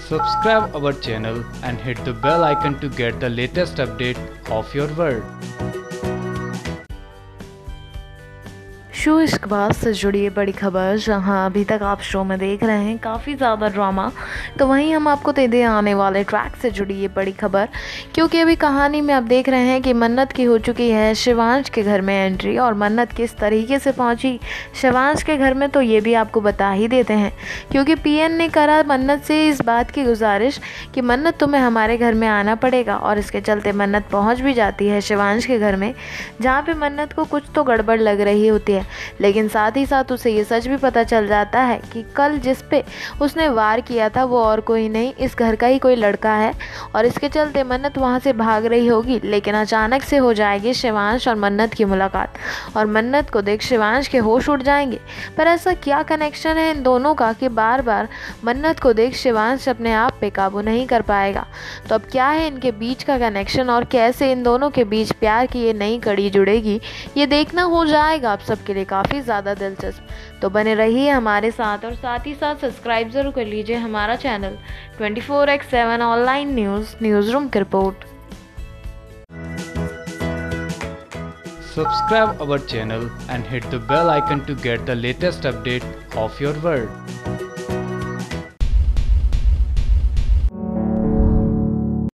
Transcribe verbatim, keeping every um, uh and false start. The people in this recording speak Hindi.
Subscribe our channel and hit the bell icon to get the latest update of your world. Show Ishqbaaz से जुड़ी ये बड़ी खबर, जहां अभी तक आप शो में देख रहे हैं काफ़ी ज़्यादा ड्रामा, तो वहीं हम आपको दे दें आने वाले ट्रैक से जुड़ी ये बड़ी खबर। क्योंकि अभी कहानी में आप देख रहे हैं कि मन्नत की हो चुकी है शिवांश के घर में एंट्री, और मन्नत किस तरीके से पहुंची शिवांश के घर में तो ये भी आपको बता ही देते हैं। क्योंकि पीएन ने करा मन्नत से इस बात की गुजारिश कि मन्नत तुम्हें हमारे घर में आना पड़ेगा, और इसके चलते मन्नत पहुँच भी जाती है शिवांश के घर में, जहाँ पर मन्नत को कुछ तो गड़बड़ लग रही होती है। लेकिन साथ ही साथ उसे ये सच भी पता चल जाता है कि कल जिस पे उसने वार किया था वो और कोई नहीं, इस घर का ही कोई लड़का है। और इसके चलते मन्नत वहाँ से भाग रही होगी, लेकिन अचानक से हो जाएगी शिवांश और मन्नत की मुलाकात, और मन्नत को देख शिवांश के होश उड़ जाएंगे। पर ऐसा क्या कनेक्शन है इन दोनों का कि बार बार मन्नत को देख शिवांश अपने आप पे काबू नहीं कर पाएगा। तो अब क्या है इनके बीच का कनेक्शन, और कैसे इन दोनों के बीच प्यार की ये नई कड़ी जुड़ेगी, ये देखना हो जाएगा आप सबके लिए काफ़ी ज़्यादा दिलचस्प। तो बने रहिए हमारे साथ, और साथ ही साथ सब्सक्राइब ज़रूर कर लीजिए हमारा channel twenty four X seven online news newsroom की रिपोर्ट। Subscribe our channel and hit the bell icon to get the latest update of your world.